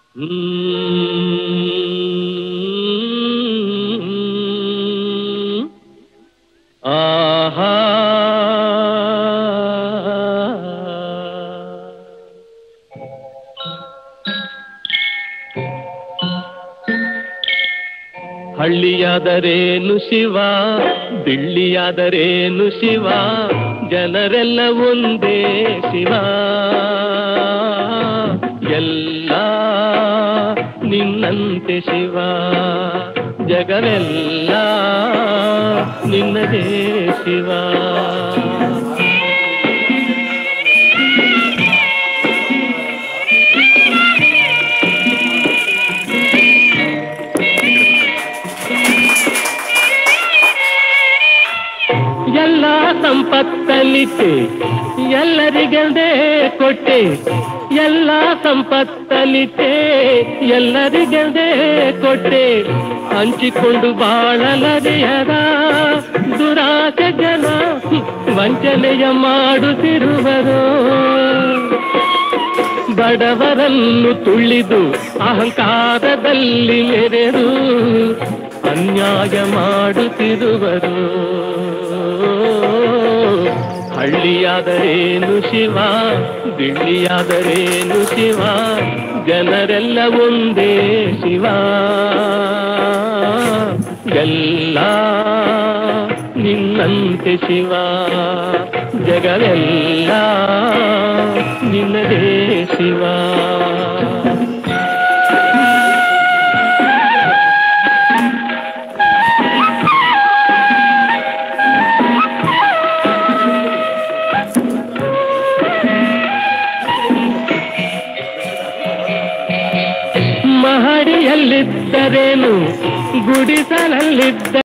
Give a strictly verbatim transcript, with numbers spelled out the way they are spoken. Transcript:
ಆಹಾ ಹಳ್ಳಿಯಾದರೇನು ಶಿವ, ಬಿಳ್ಳಿಯಾದರೇನು ಶಿವ, ಜನರೆಲ್ಲ ಒಂದೇ ಶಿವ. ಎಲ್ಲ ನಿನ್ನಂತೆ ಶಿವ, ಜಗವೆಲ್ಲ ನಿನ್ನದೇ ಶಿವ. ಎಲ್ಲ ಸಂಪತ್ತಲಿತೆ ಎಲ್ಲರಿಗೆಲ್ದೇ ಕೊಟ್ಟೆ, ಎಲ್ಲ ಸಂಪತ್ತಲಿತೆ ಎಲ್ಲರಿಗೆಲ್ದೇ ಕೊಟ್ಟೆ, ಹಂಚಿಕೊಂಡು ಬಾಳಲದೆಯದ ದುರಾಸೆ ಜನ ವಂಚನೆಯ ಮಾಡುತ್ತಿರುವರು. ಬಡವರನ್ನು ತುಳಿದು ಅಹಂಕಾರದಲ್ಲಿ ಮೆರೆದು ಅನ್ಯಾಯ ಮಾಡುತ್ತಿರುವರು. ಹಳ್ಳಿಯಾದರೇನು ಶಿವ, ಬಿಳ್ಳಿಯಾದರೇನು ಶಿವ, ಜನರೆಲ್ಲ ಒಂದೇ ಶಿವ. ಎಲ್ಲ ನಿನ್ನಂತೆ ಶಿವ, ಜಗವೆಲ್ಲ ನಿನ್ನದೇ ಶಿವ. ಮಹಡಿಯಲ್ಲಿದ್ದರೇನು ಗುಡಿಸಲಲ್ಲಿದ್ದ